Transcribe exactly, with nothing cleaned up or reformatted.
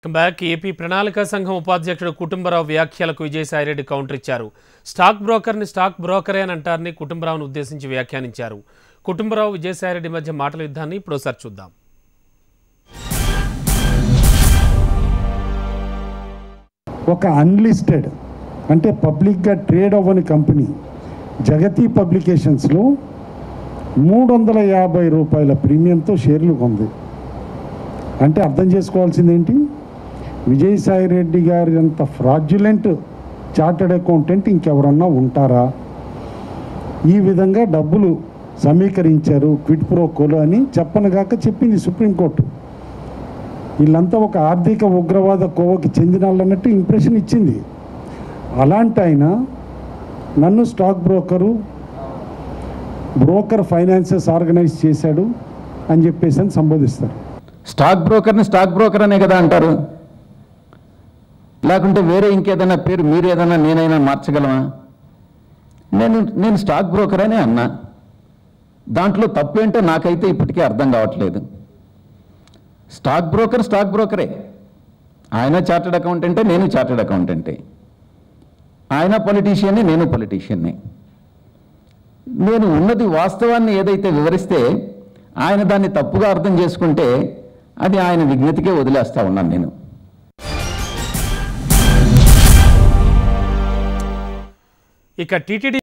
Back AP ప్రణాళిక సంఘం ఉపాధ్యక్షుడు కుటుంబరావు వ్యాఖ్యలకు విజయసాయిరెడ్డి కౌంటర్ ఇచ్చారు. స్టాక్ బ్రోకర్ని స్టాక్ బ్రోకరే అని అంటారని కుటుంబరావును ఉద్దేశించి వ్యాఖ్యానించారు. కుటుంబరావు విజయసాయిరెడ్డి మధ్య మాటల యుద్ధాన్ని ఇప్పుడోసారి చూద్దాం. ఒక అన్లిస్టెడ్ అంటే పబ్లిక్గా ట్రేడ్ అవ్వని కంపెనీ జగతి పబ్లికేషన్స్లో మూడు వందల యాభై రూపాయల ప్రీమియంతో షేర్లు కొంది. అంటే అర్థం చేసుకోవాల్సింది ఏంటి, విజయసాయిరెడ్డి గారి అంత ఫ్రాడ్యులెంట్ చార్టెడ్ అకౌంటెంట్ ఇంకెవరన్నా ఉంటారా? ఈ విధంగా డబ్బులు సమీకరించారు క్విట్ ప్రోకోలు అని చెప్పనగాక చెప్పింది సుప్రీంకోర్టు. వీళ్ళంతా ఒక ఆర్థిక ఉగ్రవాద కోవకి చెందిన వాళ్ళన్నట్టు ఇంప్రెషన్ ఇచ్చింది. అలాంటి ఆయన నన్ను stock broker broker finances organise చేశాడు అని చెప్పేసి అని సంబోధిస్తారు. స్టాక్ బ్రోకర్ని స్టాక్ బ్రోకర్ అనే కదా అంటారు, లేకుంటే వేరే ఇంకేదైనా పేరు మీరు ఏదైనా నేనైనా మార్చగలమా? నేను నేను స్టాక్ బ్రోకర్ అనే అన్నా. దాంట్లో తప్పేంటో నాకైతే ఇప్పటికీ అర్థం కావట్లేదు. స్టాక్ బ్రోకర్ స్టాక్ బ్రోకరే. ఆయన చార్టెడ్ అకౌంటెంటే, నేను చార్టెడ్ అకౌంటెంటే. ఆయన పొలిటీషియన్ని, నేను పొలిటీషియన్ని. నేను ఉన్నది వాస్తవాన్ని ఏదైతే వివరిస్తే ఆయన దాన్ని తప్పుగా అర్థం చేసుకుంటే అది ఆయన విజ్ఞతకే వదిలేస్తా ఉన్నాను నేను. ఇక టీటీడీ